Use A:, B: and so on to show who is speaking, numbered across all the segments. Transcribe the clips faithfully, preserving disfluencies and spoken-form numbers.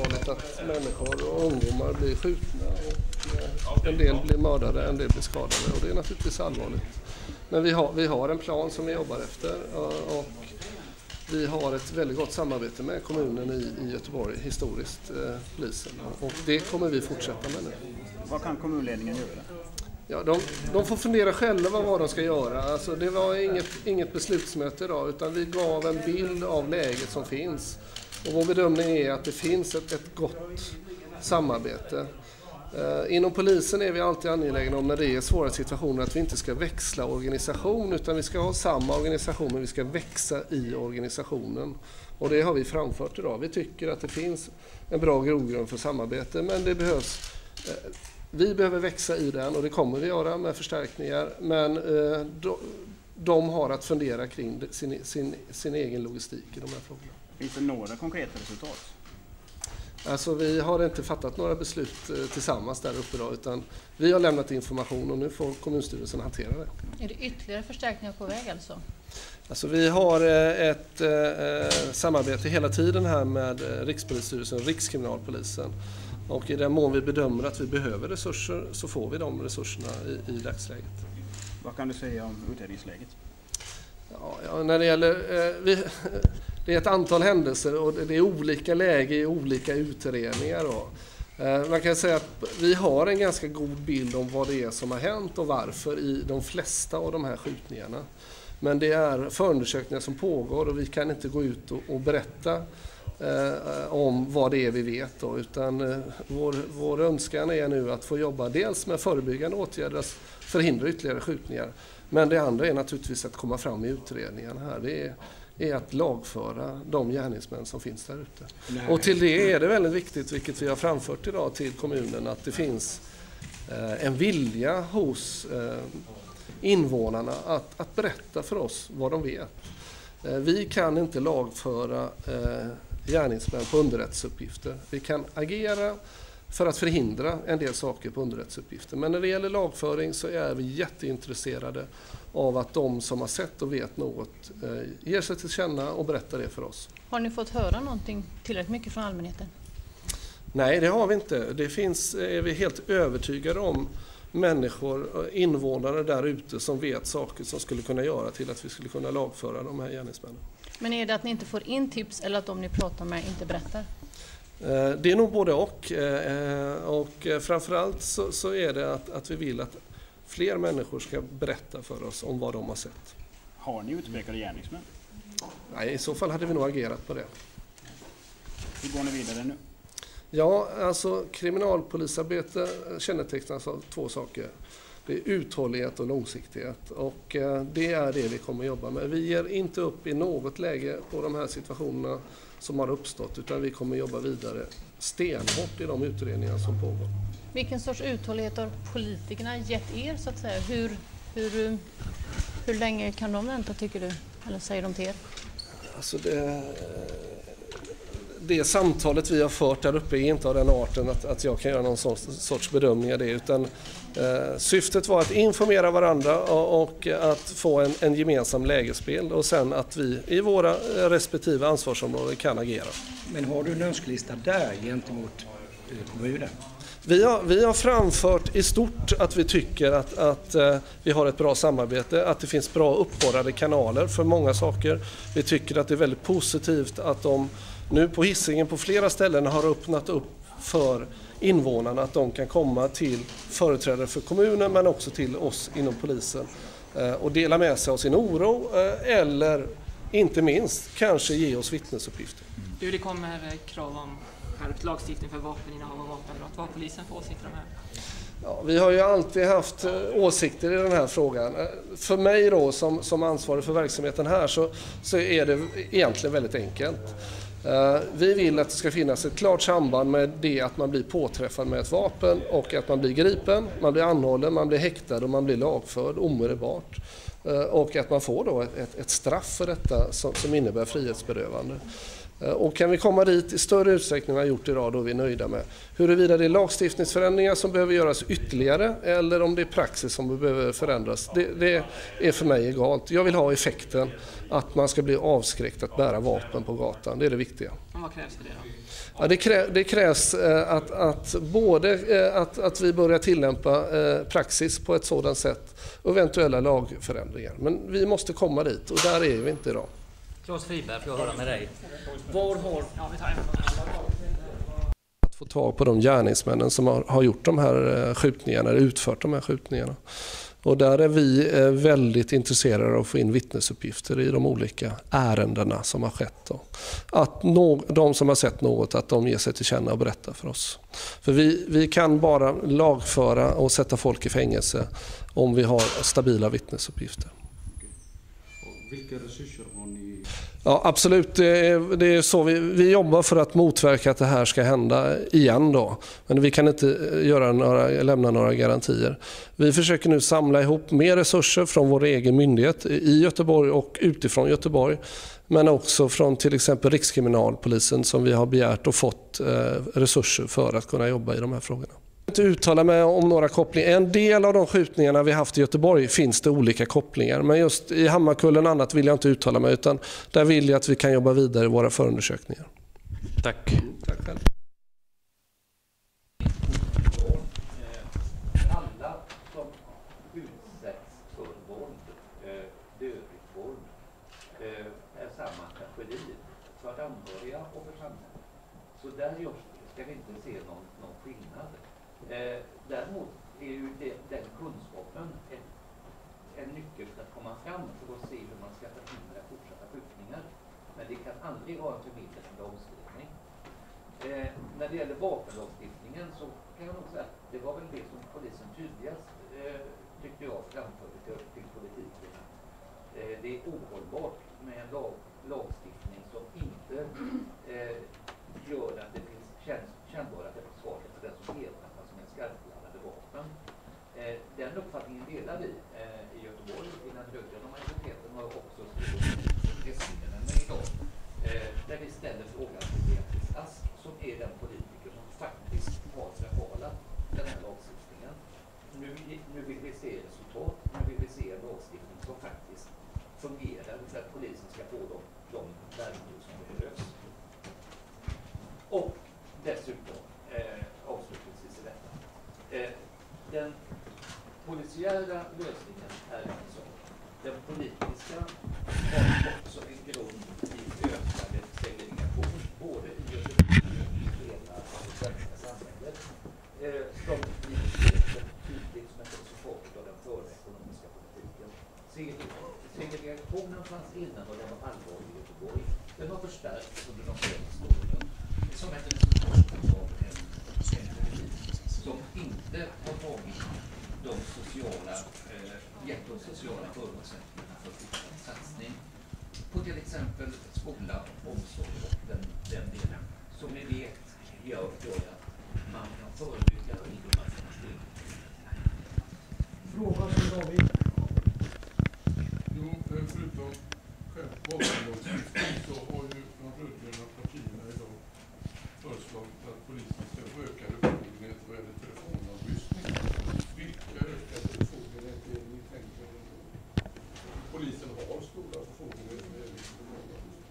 A: allvarligt att människor och ungdomar blir skjutna och en del blir mördade, en del blir skadade, och det är naturligtvis allvarligt. Men vi har, vi har en plan som vi jobbar efter, och vi har ett väldigt gott samarbete med kommunen i, i Göteborg, historiskt, eh, polisen, och det kommer vi fortsätta med nu.
B: Vad kan kommunledningen göra?
A: Ja, de, de får fundera själva vad de ska göra. Alltså, det var inget, inget beslutsmöte idag, utan vi gav en bild av läget som finns. Och vår bedömning är att det finns ett, ett gott samarbete. Eh, inom polisen är vi alltid angelägna om, när det är svåra situationer, att vi inte ska växla organisation, utan vi ska ha samma organisation, men vi ska växa i organisationen. Och det har vi framfört idag. Vi tycker att det finns en bra grogrund för samarbete, men det behövs... Eh, Vi behöver växa i den, och det kommer vi göra med förstärkningar, men eh, de, de har att fundera kring sin, sin, sin egen logistik i de här frågorna.
B: Finns det några konkreta resultat?
A: Alltså, vi har inte fattat några beslut eh, tillsammans där uppe idag, utan vi har lämnat information och nu får kommunstyrelsen hantera det.
C: Är det ytterligare förstärkningar på väg alltså?
A: Alltså, vi har eh, ett eh, samarbete hela tiden här med eh, Rikspolisstyrelsen och Rikskriminalpolisen. Och i den mån vi bedömer att vi behöver resurser, så får vi de resurserna i, i dagsläget.
B: Vad kan du säga om utredningsläget?
A: Ja, ja, när det gäller, eh, vi, det är ett antal händelser och det är olika läge i olika utredningar. Då. Eh, man kan säga att vi har en ganska god bild om vad det är som har hänt och varför i de flesta av de här skjutningarna. Men det är förundersökningar som pågår, och vi kan inte gå ut och, och berätta Eh, om vad det är vi vet då, utan eh, vår, vår önskan är nu att få jobba dels med förebyggande åtgärder att förhindra ytterligare skjutningar, men det andra är naturligtvis att komma fram i utredningen här. Det är, är att lagföra de gärningsmän som finns där ute. Nej. Och till det är det väldigt viktigt, vilket vi har framfört idag till kommunen, att det finns eh, en vilja hos eh, invånarna att, att berätta för oss vad de vet. Eh, vi kan inte lagföra eh, gärningsmän på underrättelseuppgifter. Vi kan agera för att förhindra en del saker på underrättelseuppgifter. Men när det gäller lagföring så är vi jätteintresserade av att de som har sett och vet något eh, ger sig till känna och berättar det för oss.
C: Har ni fått höra någonting tillräckligt mycket från allmänheten?
A: Nej, det har vi inte. Det finns, är vi helt övertygade om, människor, invånare där ute som vet saker som skulle kunna göra till att vi skulle kunna lagföra de här gärningsmännen.
C: Men är det att ni inte får in tips eller att de ni pratar med inte berättar?
A: Det är nog både och. Och framförallt så, så är det att, att vi vill att fler människor ska berätta för oss om vad de har sett.
B: Har ni utpekade gärningsmän?
A: Nej, i så fall hade vi nog agerat på det.
B: Hur går ni vidare nu?
A: Ja, alltså kriminalpolisarbete kännetecknas av två saker. Det är uthållighet och långsiktighet, och det är det vi kommer att jobba med. Vi ger inte upp i något läge på de här situationerna som har uppstått, utan vi kommer att jobba vidare stenhårt i de utredningar som pågår.
C: Vilken sorts uthållighet har politikerna gett er, så att säga? Hur, hur, hur länge kan de vänta, tycker du? Eller säger de till er?
A: Alltså det... Det samtalet vi har fört där uppe är inte av den arten att, att jag kan göra någon sorts, sorts bedömning av det, utan eh, syftet var att informera varandra och, och att få en, en gemensam lägesbild, och sen att vi i våra respektive ansvarsområden kan agera.
D: Men har du en önskelista där gentemot kommunen?
A: Vi har, vi har framfört i stort att vi tycker att, att uh, vi har ett bra samarbete, att det finns bra uppborrade kanaler för många saker. Vi tycker att det är väldigt positivt att de nu på Hisingen på flera ställen har öppnat upp för invånarna, att de kan komma till företrädare för kommunen men också till oss inom polisen uh, och dela med sig av sin oro uh, eller inte minst kanske ge oss vittnesuppgifter.
E: Du, det kommer krav om skärpt lagstiftning för vapeninnehav och vapenbrott. Vad har polisen för åsikter om det här?
A: Ja, vi har ju alltid haft åsikter i den här frågan. För mig då som, som ansvarig för verksamheten här så, så är det egentligen väldigt enkelt. Uh, vi vill att det ska finnas ett klart samband med det att man blir påträffad med ett vapen och att man blir gripen, man blir anhållen, man blir häktad och man blir lagförd omedelbart. Uh, och att man får då ett, ett, ett straff för detta som, som innebär frihetsberövande. Och kan vi komma dit i större utsträckning än vi har gjort idag, då är vi nöjda med. Huruvida det är lagstiftningsförändringar som behöver göras ytterligare eller om det är praxis som behöver förändras, det, det är för mig egalt. Jag vill ha effekten att man ska bli avskräckt att bära vapen på gatan. Det är det viktiga.
E: Men vad krävs för det
A: Ja, det, krä, det krävs eh, att, att både eh, att, att vi börjar tillämpa eh, praxis på ett sådant sätt och eventuella lagförändringar. Men vi måste komma dit och där är vi inte idag.
F: Claes Friberg, får jag höra med dig. Var har...
A: Att få tag på de gärningsmännen som har, har gjort de här skjutningarna, eller utfört de här skjutningarna. Och där är vi väldigt intresserade av att få in vittnesuppgifter i de olika ärendena som har skett. Då. Att no, de som har sett något, att de ger sig till känna och berättar för oss. För vi, vi kan bara lagföra och sätta folk i fängelse om vi har stabila vittnesuppgifter.
D: Vilka resurser har ni?
A: Ja, absolut. Det är, det är så vi, vi jobbar för att motverka att det här ska hända igen då. Men vi kan inte göra några, lämna några garantier. Vi försöker nu samla ihop mer resurser från vår egen myndighet i Göteborg och utifrån Göteborg. Men också från till exempel Rikskriminalpolisen som vi har begärt och fått eh, resurser för att kunna jobba i de här frågorna. Jag vill inte uttala mig om några kopplingar. En del av de skjutningarna vi haft i Göteborg finns det olika kopplingar. Men just i Hammarkullen annat vill jag inte uttala mig utan där vill jag att vi kan jobba vidare i våra förundersökningar.
F: Tack.
A: Tack själv.
G: Alla som utsätts för våld, dödligt våld, är samma tragedi för anhöriga och för samhället. Så där ska vi inte se någon, någon skillnad. Eh, däremot är ju det, den kunskapen en, en nyckel för att komma fram för att se hur man ska förhindra fortsatta skjutningar. Men det kan aldrig vara en förmedling som lagstiftning. Eh, när det gäller vapenlagstiftningen så kan jag nog säga att det var väl det som polisen tydligast eh, tyckte jag framförde till, till politiken. Eh, det är ohållbart med en lag, lagstiftning som inte eh, gör att det finns känns, kännbara repressalier för den som ertappar som en skarpladdade vapen. Eh, den uppfattningen delar vi eh, i Göteborg. I den rödgröna majoriteten har också skrivit idag. Eh, där vi ställer frågan till Beatrice Ask som är den politiker som faktiskt har förhalat den här lagstiftningen. Nu, nu vill vi se resultat. Nu vill vi se en lagstiftning som faktiskt fungerar för att polisen ska få de, de verktyg som behövs. Och dessutom, eh, avslutningsvis i detta, eh, den polisiära lösningen är en sak. Den politiska har också en grund i ökade segregation, både i Göteborg och i hela det svenska samhället, eh, som vi ser tydligt som ett resultat av den förra ekonomiska politiken. Segregationen fanns innan och den var allvarlig i Göteborg. Den har förstärkts under de senaste åren. Som ett resultat av en politik som inte har tagit de sociala, eh, gett de sociala förutsättningarna för fortsatt satsning på till exempel skola, omsorg och den, den delen som vi vet gör, gör att man kan förebygga ungdomar från att bli.
H: Fråga som David. Jo, förutom själv vapenlagstiftning så har ju de rödgröna partierna idag föreslagit att polisen ska få ökade befogenheter vad gäller telefonavlyssning. Vilka ökade befogenheter är ni tänker er? Polisen har stora befogenheter när det gäller telefonavlyssning.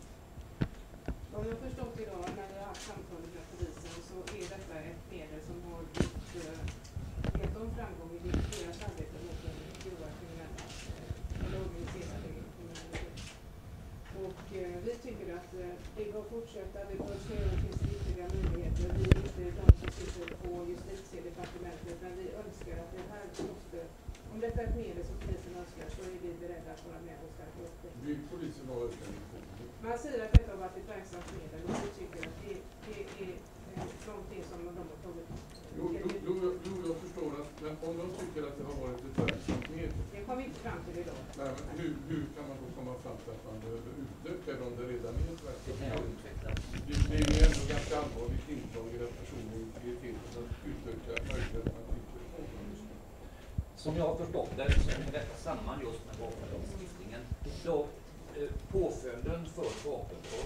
I: Om jag har förstått idag när vi har haft samtalet med polisen så är detta ett medel som har gjort helt om framgång i deras arbete mot den grova kriminella eller organiserade kriminalitet. Och eh, vi tycker att eh, det bör fortsätta, det bör se över finns det ytterligare möjligheter. Vi är inte de som sitter på justitiedepartementet, men vi önskar att det här måste, om detta är ett medel som polisen önskar så är vi beredda att vara med och stärka upp det.
H: Vill polisen ha ökade befogenheter?
I: Man säger att detta har varit ett verksamt medel och vi tycker att det, det är eh, någonting som de har tagit.
H: Jo, jo, jo, jo, jag förstår att men om de tycker att det har varit ett verksamt medel.
I: Det kommer vi inte fram till idag.
H: Nej, men hur, hur kan man då komma fram till att man behöver utöka det om det redan är ett verksamt medel? Det, det är ju ändå ganska allvarligt intrång i den personliga integriteten att utöka möjligheterna till telefonavlyssning.
G: Som jag har förstått det så hänger detta samman just med vapenlagstiftningen. Då, eh, påföljden för vapenbrott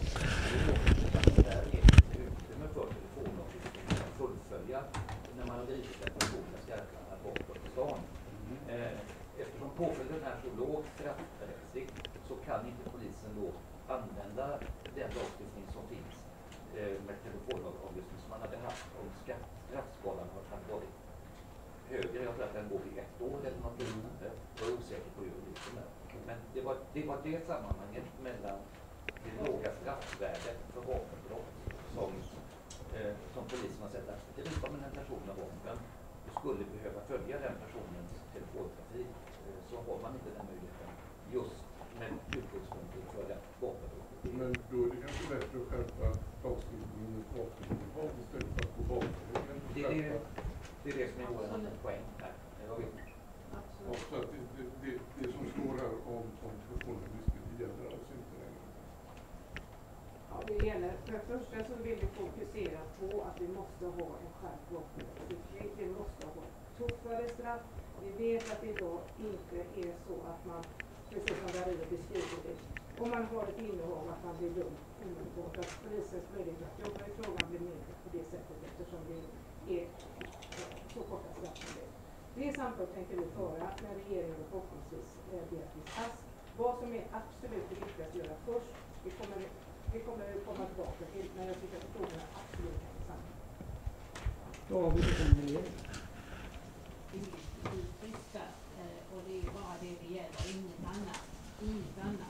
G: där är det utrymme för telefonavlyssning att fullfölja när man har drivit en person med skarpladdad vapen på stan. Eh, eftersom påföljden är så lågt straffrättsligt så kan inte polisen då använda den lagstiftning som finns eh, med telefonavlyssning som man hade haft om straffskalan hade varit högre. Jag tror att den går i ett år eller något liknande. Jag är osäker på juridiken där. Men det var, det var det sammanhanget mellan det låga straffvärdet för vapenbrott som, eh, som polisen har sett att gripa med en person med vapen och skulle behöva följa den personens telefontrafik, eh, så har man inte den möjligheten just med utgångspunkten för det vapenbrottet.
H: Men då är det kanske bättre att skärpa lagstiftningen mot vapeninnehav istället för att gå bakvägen.
G: Det är det, det är det som är vår poäng här. Jag vet.
H: Ja, så att det, det, det, det som står här om, om telefonavlyssning, det gäller alltså inte längre.
I: Ja, det gäller. För det första så vill vi fokusera på att vi måste ha en skärpt vapenlagstiftning. Vi måste ha tuffare straff. Vi vet att det idag inte är så att man, precis som Dario beskriver det, om man har ett innehav att man blir dömd omedelbart, att polisens möjlighet att jobba i frågan blir mindre på det sättet eftersom det är så korta straff som det. Det samtal tänker vi föra med regeringen och förhoppningsvis Beatrice Ask. Vad som är absolut det viktigaste att göra först, det kommer vi kommer att komma tillbaka till, men jag tycker att frågorna absolut hänger samman.
D: Då har vi det en regering.
J: Vi är friska och det är bara det det gäller, inget annat. Inget annat.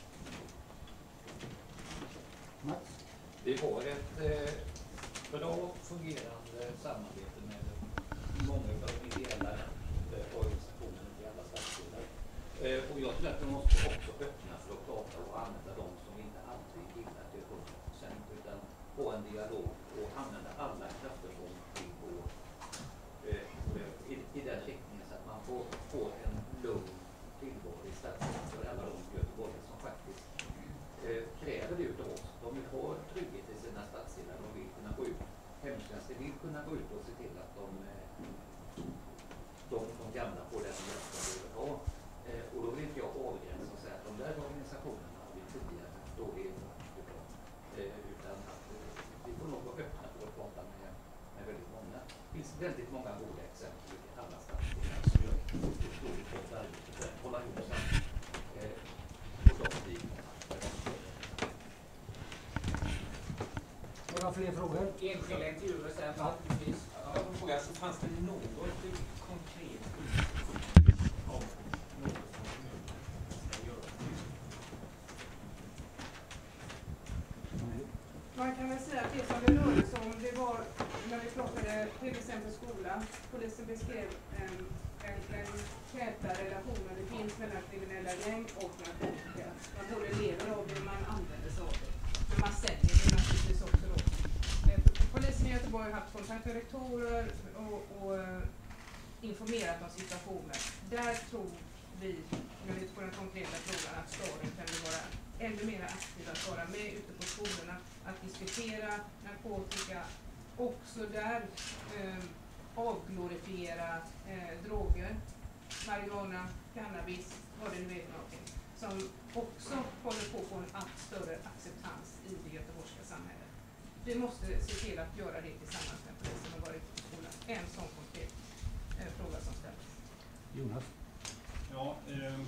D: Mats?
F: Vi har ett eh, bra fungerande samarbete med många av de ideella eh, organisationerna i alla stadsdelar. Eh, och jag tror att vi måste också öppna för att prata och använda dem som inte alltid gillar till hundra procent, utan få en dialog och använda alla krafter som vi går eh, i, i den riktningen så att man får, får en lugn tillvaro i stadsdelen för alla de göteborgare som faktiskt eh, kräver det utav oss. De vill ha trygghet i sina stadsdelar, de vill kunna gå ut, hemtjänsten vill kunna gå ut och se till att de, de, de gamla får den hjälp de behöver ha. Eh, och då vill inte jag avgränsa och säga att de där organisationerna har vi tidigare dålig erfarenhet utav. Eh, utan att eh, vi får nog vara öppna för att prata med, med väldigt många. Det finns väldigt många goda exempel i alla stadsdelar som gör ett otroligt gott arbete för att hålla ihop sig. Eh, och de blir
D: Några fler frågor?
K: Enskilda intervjuer sen faktiskt. Ja, jag frågar, alltså, fanns det något konkret av något som kommunen ska göra?
I: Man kan väl säga att det som det rörde sig om, det var när vi plockade till exempel skola. Polisen beskrev en, en, en täta relationer det finns mellan kriminella gäng och narkotika. Man både lever av det och man använder sig av det. Men man säljer det naturligtvis också då. Polisen i Göteborg har haft kontakt med rektorer och, och informerat om situationen. Där tror vi, när vi på den konkreta frågan, att staden kan vara ännu mer aktiv att vara med ute på skolorna, att diskutera narkotika, också där eh, avglorifiera eh, droger, marijuana, cannabis, vad det nu är för någonting, som också håller på att få en allt större acceptans i det göteborgska samhället. Vi måste se till att göra det tillsammans med polisen och vara ute på skolan. En sån konkret eh, fråga som ställs.
D: Jonas?
B: Ja, eh,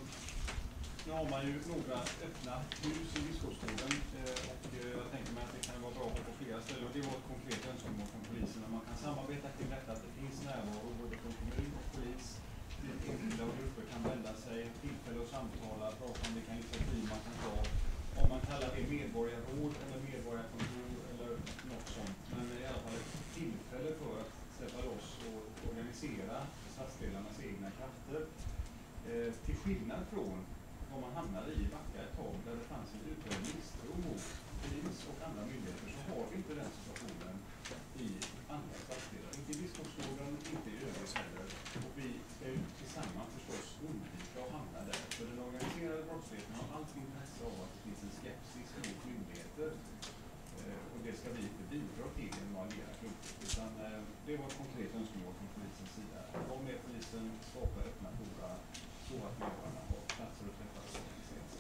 B: nu har man ju några öppna hus i Biskopsgården eh, och eh, jag tänker mig att det kan vara bra på flera ställen. Och det var ett konkret önskemål från polisen att man kan samarbeta kring detta, att det finns närvaro både från kommun och polis. Enskilda och grupper kan vända sig, tillfälle att samtala, prata om vilka initiativ man kan ta. Om man kallar det medborgarråd eller medborgarkontor eller något sånt. Men i alla fall ett tillfälle för att släppa loss och organisera stadsdelarnas egna krafter. Eh, till skillnad från vad man hamnade i Backa ett tag där det fanns en utbredd misstro mot polis och andra myndigheter, så har vi inte den situationen i andra stadsdelar. Inte i Biskopsgården, inte i övrigt heller. Och vi ska ju tillsammans förstås undvika att hamna där. För den organiserade brottsligheten har allt intresse av att det finns en skepsis mot myndigheter. Eh, och det ska vi inte bidra till genom att agera klokt. Utan eh, det var ett konkret önskemål från polisens sida. Om med polisen skapar öppna fora så att medborgarna har platser att träffas och organiseras.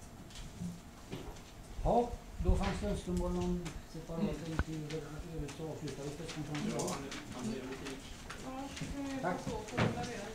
D: Ja, då fanns det önskemål om separata intervjuer. Övrigt så avslutar vi presskonferensen.
I: Ja,
D: Tack.
I: så får vi